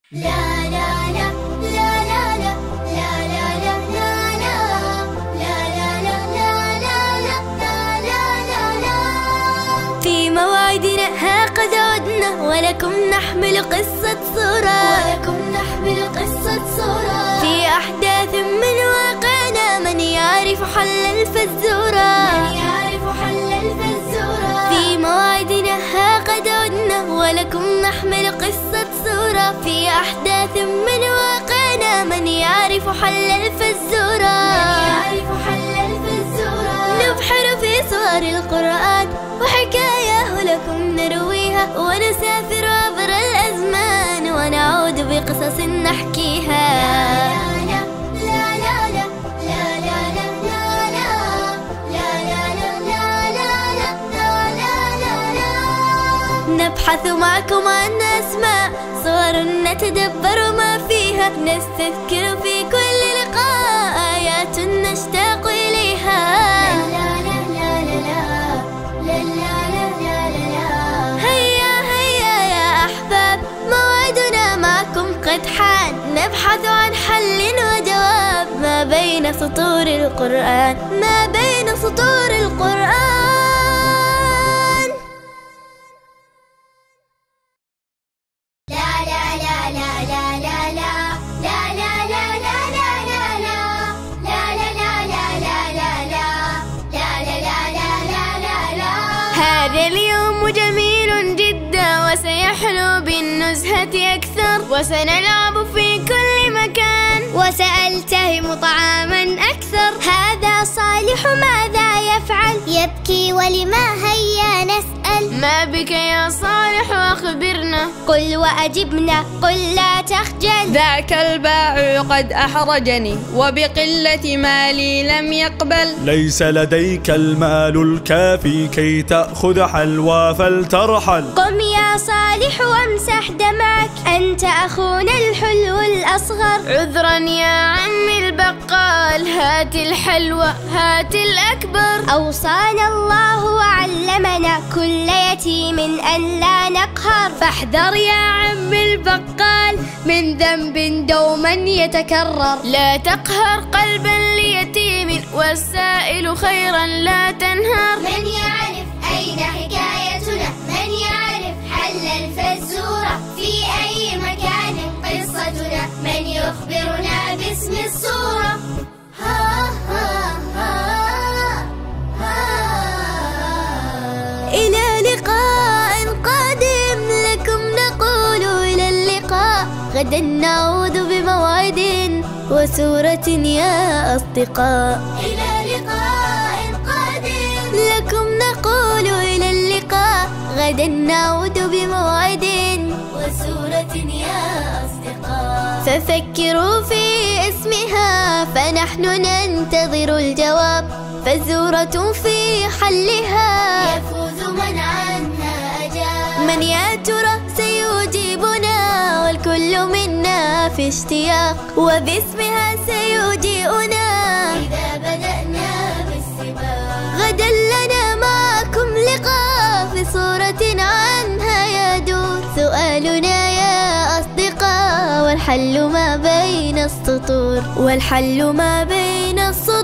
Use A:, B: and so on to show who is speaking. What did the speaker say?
A: في موعدنا ها قد عدنا ولكم نحمل قصة صورة في أحداث من واقعنا من يعرف حل الفزورة في موعدنا ها قد عدنا ولكم نحمل قصة صورة في أحداث من واقعنا من يعرف حل الفزورة نبحر في صور القرآن وحكاياه لكم نرويها ونسافر عبر الأزمان ونعود بقصص نحكيها. نبحث معكم عن أسماء صور نتدبر ما فيها نستذكر في كل لقاء آيات نشتاق إليها. هيا يا أحباب موعدنا معكم قد حان نبحث عن حل وجواب ما بين سطور القرآن هذا اليوم جميل جدا وسيحلو بالنزهة أكثر وسنلعب في كل مكان
B: وسألتهم طعاما أكثر. هذا صالح ماذا يفعل؟ يبكي ولما هيا نسأل.
A: ما بك يا صالح أخبرنا.
B: قل وأجبنا قل لا تخجل.
C: ذاك البائع قد أحرجني وبقلة مالي لم يقبل.
D: ليس لديك المال الكافي كي تأخذ حلوى فلترحل.
B: قم يا صالح وامسح دمعك أنت أخونا الحلو الأصغر.
A: عذرا يا عمي البقال هات الحلوى هات الأكبر.
B: أوصانا الله وعلمنا كل يتيم أن لا نقهر.
A: فاحذر يا عم البقال من ذنب دوما يتكرر. لا تقهر قلبا ليتيم والسائل خيرا لا تنهر.
B: من يعرف أين حكايتنا من يعرف حل الفزورة في أي مكان قصتنا من يخبرنا باسم الصورة.
A: إلى لقاء قادم لكم نقول إلى اللقاء. غدا نعود بموعد وسورة يا أصدقاء.
B: إلى لقاء قادم
A: لكم نقول إلى اللقاء. غدا نعود بموعد
B: وسورة يا أصدقاء.
A: ففكروا في اسمها فنحن ننتظر الجواب. فالزورة في حلها
B: يفوز من عنها أجاب.
A: من يا ترى سيجيبنا والكل منا في اشتياق. وباسمها سيجيئنا
B: إذا بدأنا بالسباق.
A: غدا لنا معكم لقاء في صورة عنها يدور سؤالنا يا أصدقاء. والحل ما بين السطور